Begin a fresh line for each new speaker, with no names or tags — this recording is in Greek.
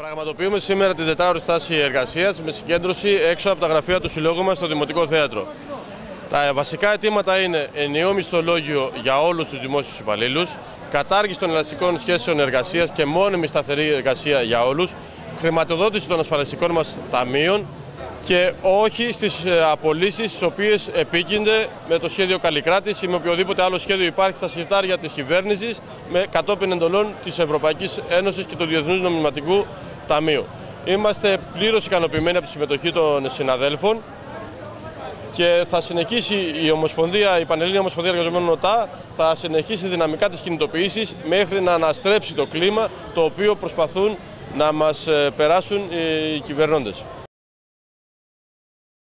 Πραγματοποιούμε σήμερα την 4η στάση εργασίας με συγκέντρωση έξω από τα γραφεία του Συλλόγου μας στο Δημοτικό Θέατρο. Τα βασικά αιτήματα είναι ενιαίο μισθολόγιο για όλους τους δημόσιους υπαλλήλους, κατάργηση των ελαστικών σχέσεων εργασίας και μόνιμη σταθερή εργασία για όλους, χρηματοδότηση των ασφαλιστικών μας ταμείων και όχι στις απολύσεις τις οποίες επίκυνται με το σχέδιο Καλλικράτης ή με οποιοδήποτε άλλο σχέδιο υπάρχει στα συρτάρια της κυβέρνησης με κατόπιν εντολών της Ευρωπαϊκής Ένωσης και του Διεθνούς Νομισματικού Ταμείου. Είμαστε πλήρως ικανοποιημένοι από τη συμμετοχή των συναδέλφων και θα συνεχίσει η Πανελλήνια Ομοσπονδία Εργαζομένων ΟΤΑ, θα συνεχίσει δυναμικά τις κινητοποιήσεις μέχρι να αναστρέψει το κλίμα το οποίο προσπαθούν να μας περάσουν οι κυβερνώντες.